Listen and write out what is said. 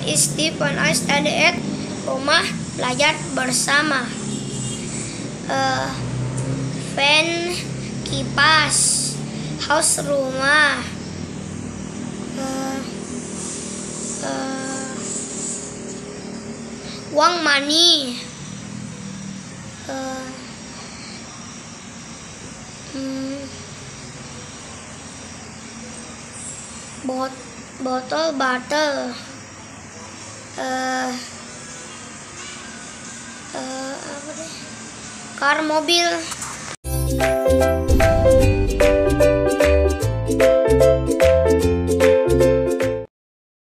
is deep when I study at rumah belajar bersama. Fan, kipas. House, rumah. Uang, money. Botol, bottle. Apa deh? Car, mobil.